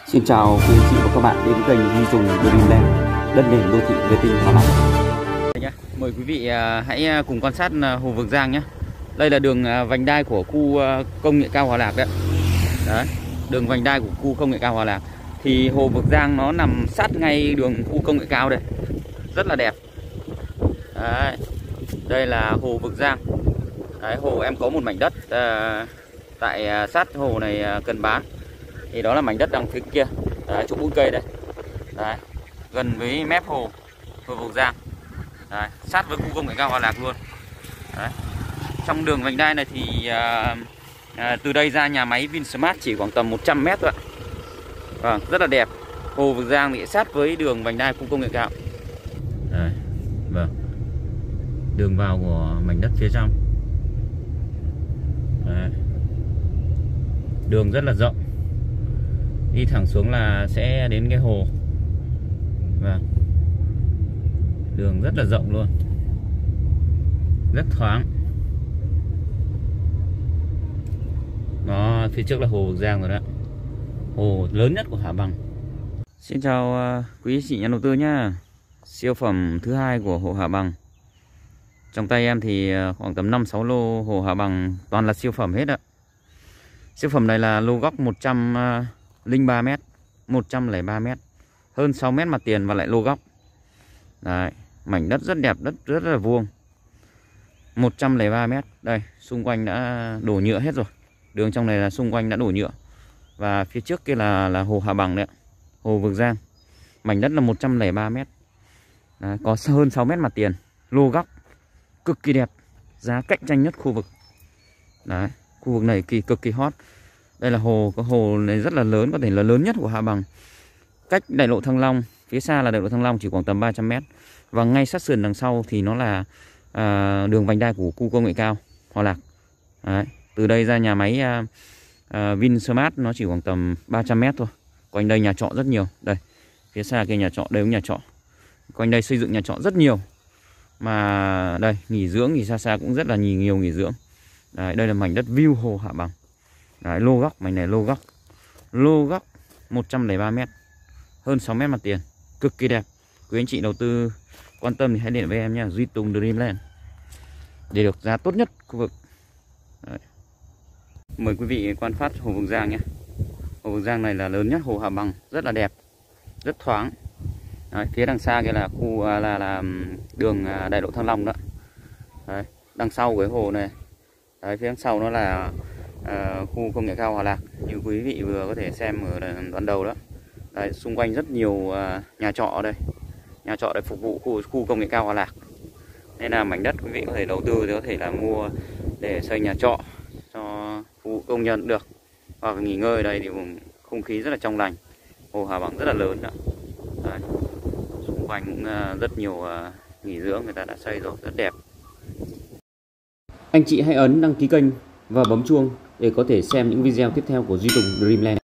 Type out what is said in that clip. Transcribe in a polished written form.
Xin chào quý anh chị và các bạn đến kênh Duy Tùng Dreamland, đất nền đô thị vệ tinh Hòa Lạc. Mời quý vị hãy cùng quan sát Hồ Vực Giang nhé. Đây là đường vành đai của khu công nghệ cao Hòa Lạc đấy. Đấy, đường vành đai của khu công nghệ cao Hòa Lạc. Thì Hồ Vực Giang nó nằm sát ngay đường khu công nghệ cao đây, rất là đẹp. Đấy, đây là Hồ Vực Giang. Đấy, hồ em có một mảnh đất tại sát hồ này cần bán. Thì đó là mảnh đất đằng phía kia, đấy, chỗ bụi cây đây. Đấy, gần với mép hồ Vực Giang. Đấy, sát với khu công nghệ cao Hòa Lạc luôn. Đấy. Trong đường vành đai này thì từ đây ra nhà máy Vinsmart chỉ khoảng tầm 100 mét thôi ạ. Vâng, rất là đẹp. Hồ Vực Giang thì sát với đường vành đai khu công nghệ cao. Đấy, vâng, đường vào của mảnh đất phía trong. Đấy. Đường rất là rộng, đi thẳng xuống là sẽ đến cái hồ. Vâng, đường rất là rộng luôn, rất thoáng. Đó, phía trước là Hồ Vực Giang rồi đó, hồ lớn nhất của Hà Bằng. Xin chào quý chị nhà đầu tư nhá. Siêu phẩm thứ hai của hồ Hà Bằng. Trong tay em thì khoảng tầm 5-6 lô hồ Hà Bằng toàn là siêu phẩm hết ạ. Siêu phẩm này là lô góc 103 m, 103 m, hơn 6 m mặt tiền và lại lô góc. Đấy, mảnh đất rất đẹp, đất rất là vuông. 103 m. Đây, xung quanh đã đổ nhựa hết rồi. Đường trong này là xung quanh đã đổ nhựa. Và phía trước kia là hồ Hà Bằng đấy ạ. Hồ Vực Giang. Mảnh đất là 103 m. Đấy, có hơn 6 m mặt tiền, lô góc cực kỳ đẹp, giá cạnh tranh nhất khu vực. Đấy, khu vực này cực kỳ hot. Đây là hồ, cái hồ này rất là lớn, có thể là lớn nhất của Hà Bằng. Cách đại lộ Thăng Long, phía xa là đại lộ Thăng Long chỉ khoảng tầm 300 m. Và ngay sát sườn đằng sau thì nó là đường vành đai của khu công nghệ cao Hòa Lạc. Đấy, từ đây ra nhà máy Vinsmart nó chỉ khoảng tầm 300 m thôi. Quanh đây nhà trọ rất nhiều. Đây, phía xa kia nhà trọ, đây cũng nhà trọ. Quanh đây xây dựng nhà trọ rất nhiều. Mà đây, nghỉ dưỡng thì xa cũng rất là nhiều nghỉ dưỡng. Đấy, đây là mảnh đất view hồ Hà Bằng. Đấy, lô góc, mảnh này lô góc. Lô góc 103 m, hơn 6 m mặt tiền, cực kỳ đẹp. Quý anh chị đầu tư quan tâm thì hãy liên hệ với em nhé, Duy Tùng Dreamland, để được giá tốt nhất khu vực. Đấy. Mời quý vị quan sát hồ Vực Giang nhé. Hồ Vực Giang này là lớn nhất hồ Hà Bằng, rất là đẹp, rất thoáng. Đấy, phía đằng xa kia là khu là đường đại lộ Thăng Long đó. Đấy, đằng sau cái hồ này. Đấy, phía đằng sau nó là khu công nghệ cao Hòa Lạc, như quý vị vừa có thể xem ở đoạn đầu đó. Đấy, xung quanh rất nhiều nhà trọ ở đây. Nhà trọ để phục vụ khu công nghệ cao Hòa Lạc. Nên là mảnh đất quý vị có thể đầu tư thì có thể là mua để xây nhà trọ cho phục vụ công nhân được, hoặc nghỉ ngơi ở đây thì không khí rất là trong lành. Hồ Hà Bằng rất là lớn đó. Đấy, xung quanh cũng rất nhiều nghỉ dưỡng người ta đã xây rồi, rất đẹp. Anh chị hãy ấn đăng ký kênh và bấm chuông để có thể xem những video tiếp theo của Duy Tùng Dreamland.